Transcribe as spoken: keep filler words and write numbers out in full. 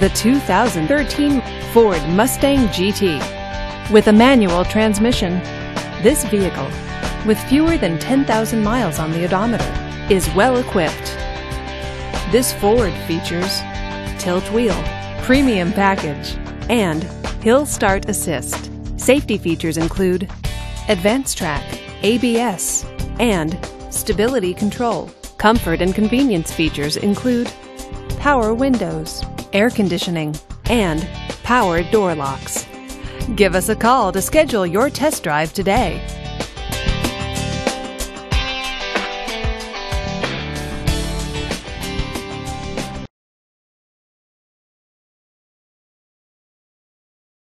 the two thousand thirteen Ford Mustang G T. With a manual transmission, this vehicle, with fewer than ten thousand miles on the odometer, is well equipped. This Ford features tilt wheel, premium package, and hill start assist. Safety features include advanced track, A B S, and stability control. Comfort and convenience features include power windows, air conditioning, and power door locks. Give us a call to schedule your test drive today.